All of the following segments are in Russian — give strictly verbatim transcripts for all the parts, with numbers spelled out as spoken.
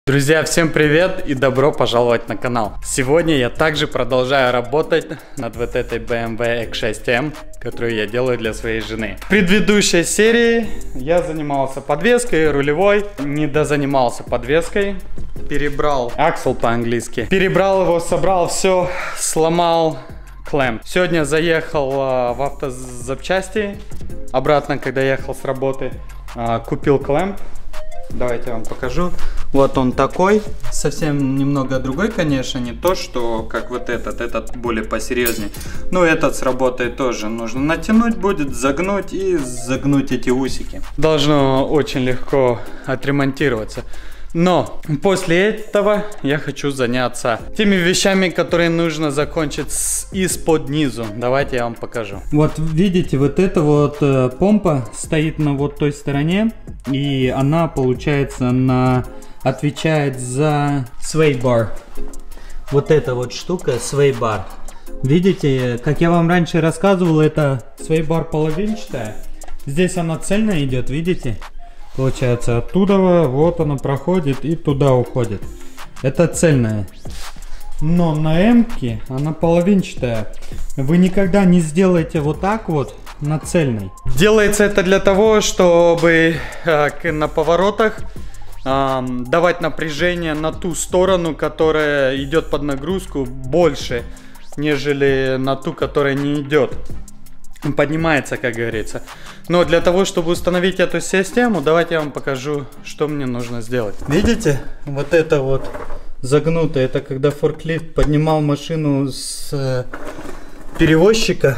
Друзья, всем привет и добро пожаловать на канал. Сегодня я также продолжаю работать над вот этой бэ эм вэ икс шесть эм, которую я делаю для своей жены. В предыдущей серии я занимался подвеской, рулевой, не дозанимался подвеской, перебрал аксел по-английски, перебрал его, собрал все, сломал клемм. Сегодня заехал а, в автозапчасти, обратно, когда ехал с работы, а, купил клемм. Давайте я вам покажу. Вот он такой. Совсем немного другой, конечно. Не то, что как вот этот. Этот более посерьезнее. Но этот сработает тоже. Нужно натянуть будет, загнуть и загнуть эти усики. Должно очень легко отремонтироваться. Но после этого я хочу заняться теми вещами, которые нужно закончить из-под низу. Давайте я вам покажу. Вот видите, вот эта вот э, помпа стоит на вот той стороне. И она, получается, на... отвечает за свей-бар. Вот эта вот штука, свей-бар. Видите, как я вам раньше рассказывал, это свей-бар половинчатая. Здесь она цельная идет, видите? Получается, оттуда вот она проходит и туда уходит. Это цельная. Но на М-ке она половинчатая. Вы никогда не сделаете вот так вот на цельной. Делается это для того, чтобы э, на поворотах э, давать напряжение на ту сторону, которая идет под нагрузку, больше, нежели на ту, которая не идет. Поднимается, как говорится. Но для того, чтобы установить эту систему, давайте я вам покажу, что мне нужно сделать. Видите? Вот это вот загнутое. Это когда форклифт поднимал машину с э, перевозчика.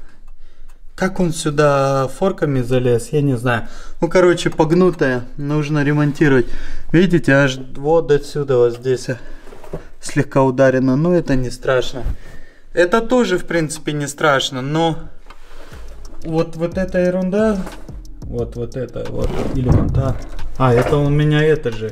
Как он сюда форками залез, я не знаю. Ну, короче, погнутая. Нужно ремонтировать. Видите, аж вот отсюда вот здесь слегка ударено. Но это не страшно. Это тоже, в принципе, не страшно, но... Вот, вот эта ерунда, вот, вот это, вот, или вон та. А, это у меня это же,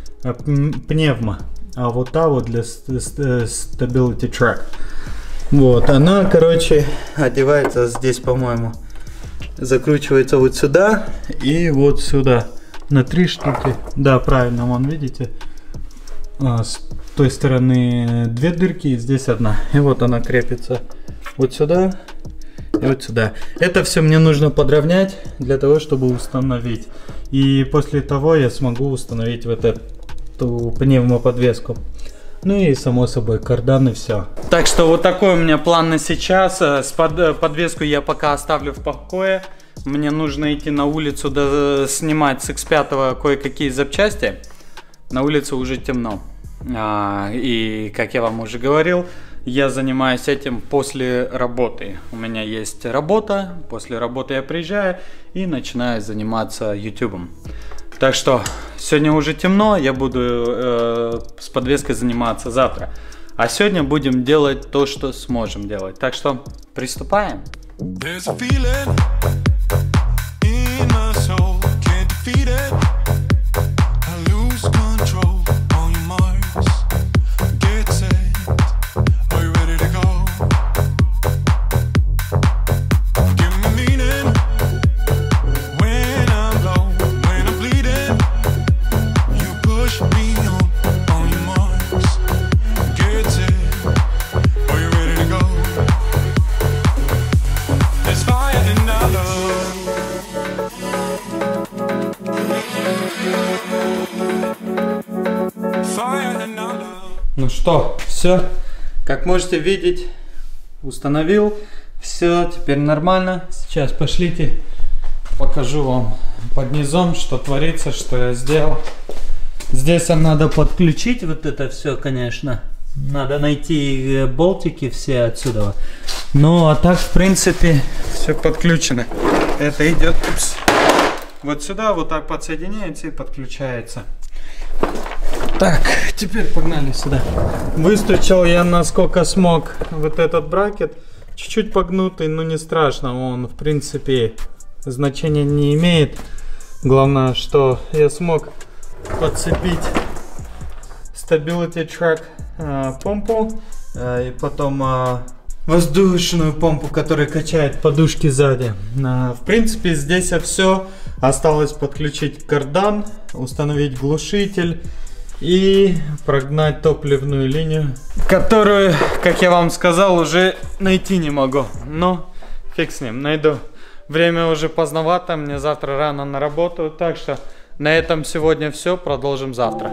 пневма. А вот та вот для Stability Track. Вот, она, короче, одевается здесь, по-моему. Закручивается вот сюда и вот сюда. На три штуки. Да, правильно, вон, видите. А, с той стороны две дырки, здесь одна. И вот она крепится вот сюда. И вот сюда. Это все мне нужно подровнять для того, чтобы установить. И после того я смогу установить вот эту пневмоподвеску. Ну и само собой кардан и все. Так что вот такой у меня план на сейчас. С под, подвеску я пока оставлю в покое. Мне нужно идти на улицу да, снимать с икс пять кое-какие запчасти. На улице уже темно. А, и как я вам уже говорил, я занимаюсь этим после работы. У меня есть работа, после работы я приезжаю и начинаю заниматься ютубом. Так что сегодня уже темно, я буду э, с подвеской заниматься завтра. А сегодня будем делать то, что сможем делать. Так что приступаем. Ну что, все, как можете видеть, установил, все, теперь нормально. Сейчас пошлите, покажу вам под низом, что творится, что я сделал. Здесь надо подключить вот это все, конечно. Надо найти болтики все отсюда. Ну, а так, в принципе, все подключено. Это идет вот сюда, вот так подсоединяется и подключается. Так, теперь погнали сюда. Выстучил я насколько смог вот этот бракет. Чуть-чуть погнутый, но не страшно. Он, в принципе, значения не имеет. Главное, что я смог подцепить Stability Track э, помпу. Э, и потом э, воздушную помпу, которая качает подушки сзади. Э, в принципе, здесь все. Осталось подключить кардан, установить глушитель. и прогнать топливную линию, которую, как я вам сказал, уже найти не могу. Но фиг с ним, найду. Время уже поздновато, мне завтра рано на работу, так что на этом сегодня все, продолжим завтра.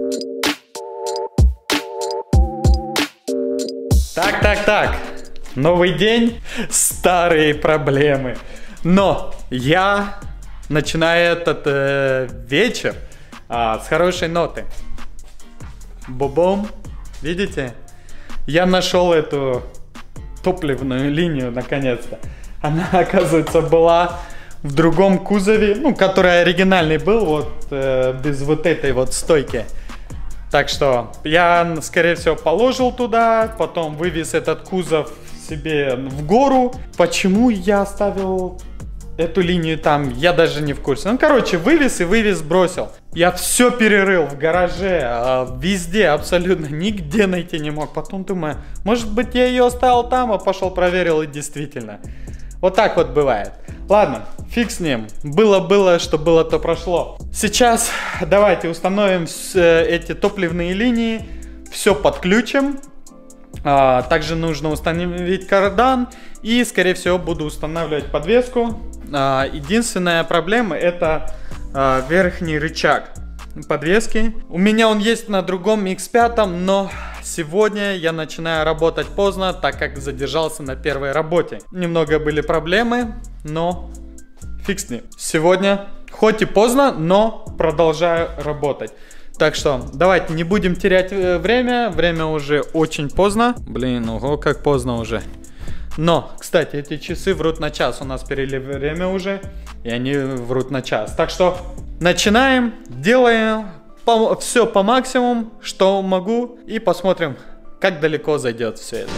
Так, так, так. Новый день, старые проблемы. Но я начинаю этот э, вечер а, с хорошей ноты. Бобом, видите? Я нашел эту топливную линию наконец-то. Она, оказывается, была в другом кузове, ну, который оригинальный был, вот э, без вот этой вот стойки. Так что я, скорее всего, положил туда, потом вывез этот кузов себе в гору. Почему я оставил эту линию там, я даже не в курсе. Ну, короче, вывез и вывез, бросил. Я все перерыл в гараже, везде, абсолютно, нигде найти не мог. Потом думаю, может быть, я ее оставил там, а пошел проверил, и действительно. Вот так вот бывает. Ладно, фиг с ним. Было-было, что было, то прошло. Сейчас давайте установим эти топливные линии. Все подключим. А, также нужно установить кардан. И, скорее всего, буду устанавливать подвеску. А, единственная проблема — это а, верхний рычаг подвески. У меня он есть на другом икс пять, но сегодня я начинаю работать поздно, так как задержался на первой работе. Немного были проблемы, но фиг с ним. Сегодня, хоть и поздно, но продолжаю работать. Так что давайте не будем терять время. Время уже очень поздно. Блин, ого, как поздно уже. Но, кстати, эти часы врут на час. У нас перели время уже, и они врут на час. Так что начинаем, делаем по, все по максимуму, что могу, и посмотрим, как далеко зайдет все это.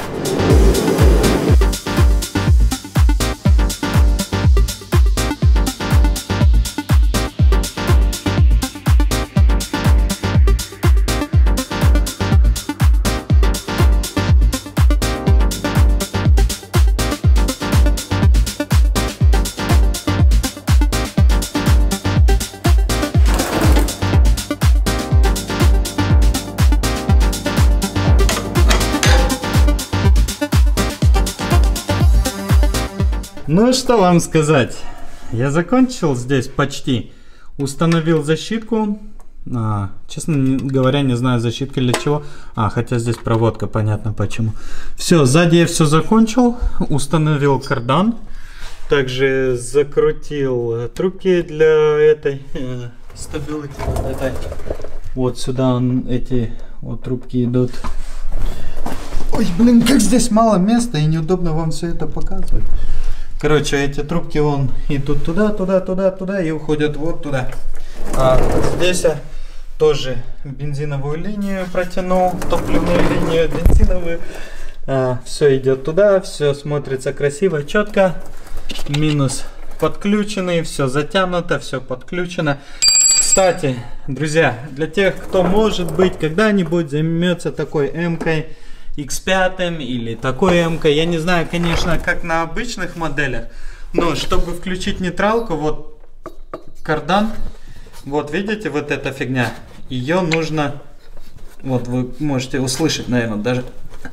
Ну что вам сказать, я закончил здесь почти, установил защитку, а, честно говоря, не знаю защитка для чего, а, хотя здесь проводка, понятно почему. Все, сзади я все закончил, установил кардан, также закрутил трубки для этой э, стабилити, этой. Вот сюда он, эти вот трубки идут. Ой, блин, как здесь мало места и неудобно вам все это показывать. Короче, эти трубки вон идут туда, туда, туда, туда и уходят вот туда. А здесь я тоже бензиновую линию протянул, топливную линию, бензиновую. А, все идет туда, все смотрится красиво, четко. Минус подключенный, все затянуто, все подключено. Кстати, друзья, для тех, кто, может быть, когда-нибудь займется такой эмкой, икс пять или такой эмкой, я не знаю, конечно, как на обычных моделях, но чтобы включить нейтралку, вот кардан, вот видите, вот эта фигня, ее нужно, вот вы можете услышать, наверное, даже,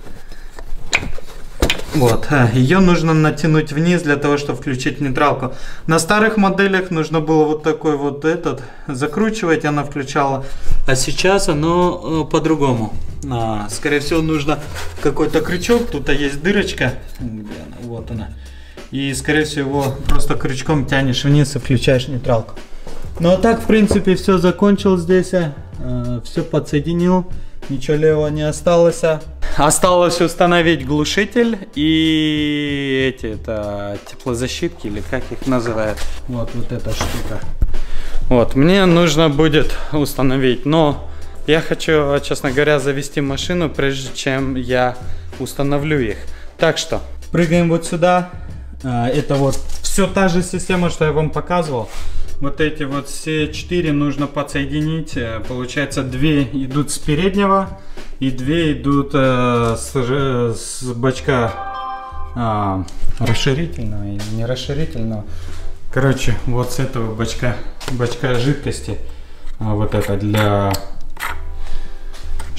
вот, ее нужно натянуть вниз для того, чтобы включить нейтралку. На старых моделях нужно было вот такой вот этот закручивать, она включала, а сейчас оно по-другому. А, скорее всего, нужно какой-то крючок, тут есть дырочка, где она? Вот она, и скорее всего просто крючком тянешь вниз и включаешь нейтралку. Ну а так, в принципе, все закончил здесь, а, все подсоединил, ничего левого не осталось. Осталось установить глушитель и эти, это теплозащитки, или как их называют. Вот, вот эта штука. Вот, мне нужно будет установить, но я хочу, честно говоря, завести машину, прежде чем я установлю их. Так что, прыгаем вот сюда. Это вот все та же система, что я вам показывал. Вот эти вот все четыре нужно подсоединить. Получается, две идут с переднего и две идут э, с, с бачка э, расширительного или не расширительного. Короче, вот с этого бачка, бачка жидкости. Вот это для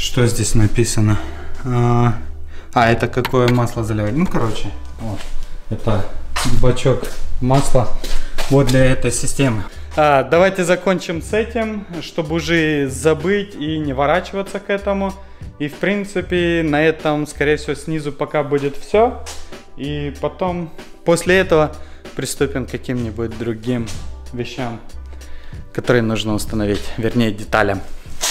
Что здесь написано? А, а это какое масло заливать? Ну, короче, вот. Это бачок масла вот для этой системы. А, давайте закончим с этим, чтобы уже забыть и не ворачиваться к этому. И в принципе на этом, скорее всего, снизу пока будет все. И потом, после этого, приступим к каким-нибудь другим вещам, которые нужно установить, вернее, деталям.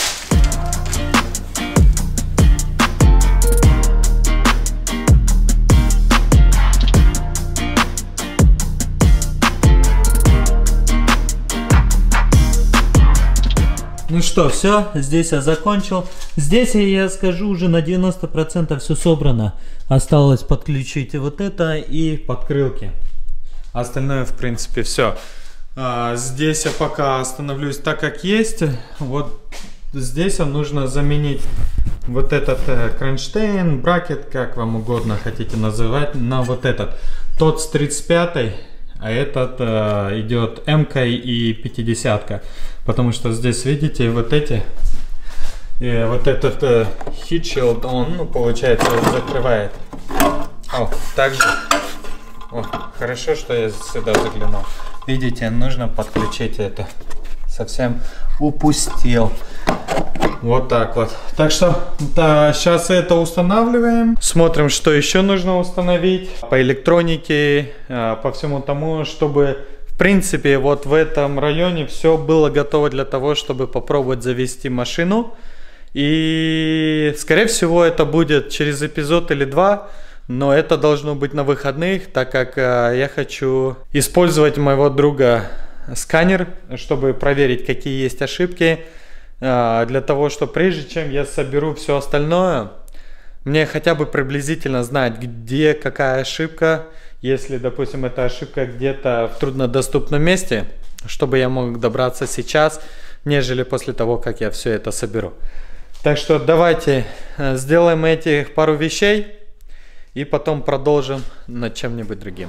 Ну что, все, здесь я закончил. Здесь я скажу, уже на девяносто процентов все собрано. Осталось подключить вот это и подкрылки. Остальное, в принципе, все. А, здесь я пока остановлюсь так, как есть. Вот здесь нужно заменить вот этот э, кронштейн, бракет, как вам угодно хотите называть, на вот этот. Тот с тридцать пятой. А этот э, идет М-ка и пятидесятка. Потому что здесь, видите, вот эти, и вот этот э, heat shield, он, ну, получается, закрывает. О, также, о, хорошо, что я сюда заглянул. Видите, нужно подключить это. Совсем упустил. Вот так вот. Так что, да, сейчас это устанавливаем. Смотрим, что еще нужно установить по электронике, по всему тому, чтобы, в принципе, вот в этом районе все было готово для того, чтобы попробовать завести машину. И, скорее всего, это будет через эпизод или два. Но это должно быть на выходных, так как я хочу использовать моего друга сканер, чтобы проверить, какие есть ошибки. Для того, что прежде чем я соберу все остальное, мне хотя бы приблизительно знать, где какая ошибка. Если, допустим, эта ошибка где-то в труднодоступном месте, чтобы я мог добраться сейчас, нежели после того, как я все это соберу. Так что давайте сделаем этих пару вещей и потом продолжим над чем-нибудь другим.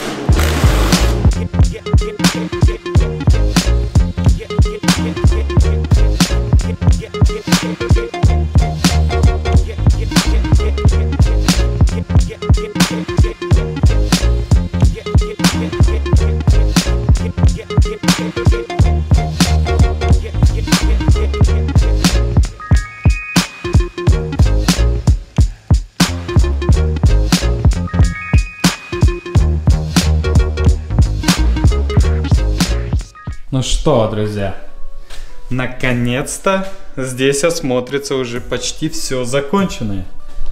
Ну что, друзья, наконец-то здесь смотрится уже почти все законченное.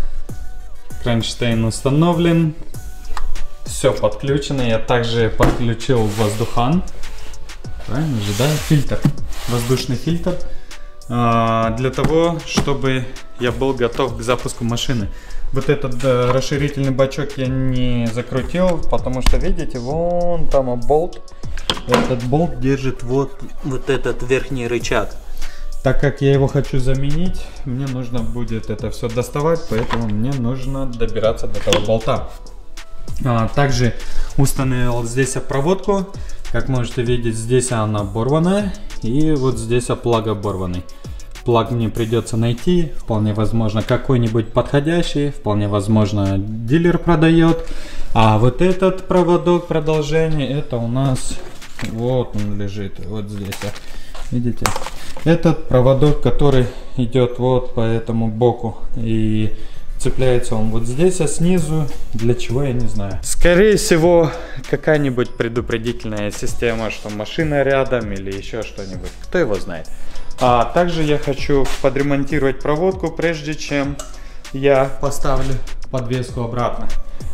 Кронштейн установлен, все подключено. Я также подключил воздухан, правильно же, да? Фильтр, воздушный фильтр, для того, чтобы я был готов к запуску машины. Вот этот да, расширительный бачок я не закрутил, потому что, видите, вон там болт. Этот болт держит вот, вот этот верхний рычаг. Так как я его хочу заменить, мне нужно будет это все доставать, поэтому мне нужно добираться до этого болта. А, также установил здесь проводку. Как можете видеть, здесь она оборванная, и вот здесь плаг оборванный. Плаг мне придется найти, вполне возможно какой-нибудь подходящий, вполне возможно дилер продает. А вот этот проводок продолжение, это у нас вот он лежит, вот здесь, видите? Этот проводок, который идет вот по этому боку, и цепляется он вот здесь, а снизу, для чего, я не знаю. Скорее всего, какая-нибудь предупредительная система, что машина рядом или еще что-нибудь, кто его знает. А также я хочу подремонтировать проводку, прежде чем я поставлю подвеску обратно.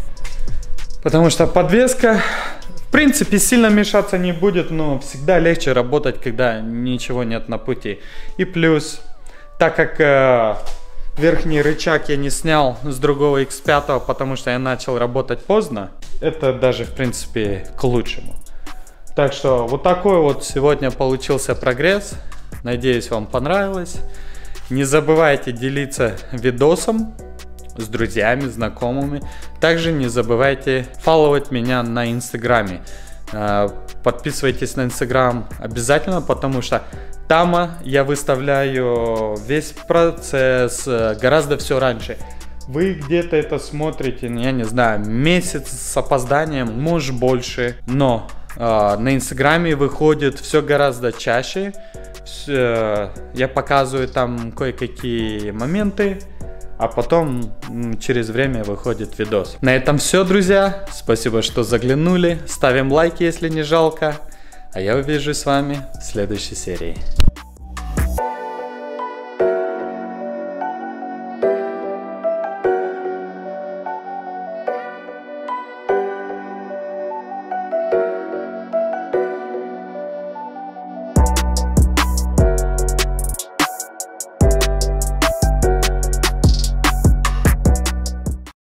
Потому что подвеска, в принципе, сильно мешаться не будет, но всегда легче работать, когда ничего нет на пути. И плюс, так как э, верхний рычаг я не снял с другого икс пять, потому что я начал работать поздно, это даже, в принципе, к лучшему. Так что вот такой вот сегодня получился прогресс. Надеюсь, вам понравилось. Не забывайте делиться видосом с друзьями, знакомыми. Также не забывайте фолловать меня на инстаграме. Подписывайтесь на инстаграм обязательно, потому что Там я выставляю весь процесс гораздо все раньше. Вы где-то это смотрите, я не знаю, месяц с опозданием, может больше. Но э, на инстаграме выходит все гораздо чаще. Все, я показываю там кое-какие моменты, а потом через время выходит видос. На этом все, друзья. Спасибо, что заглянули. Ставим лайки, если не жалко. А я увижусь с вами в следующей серии.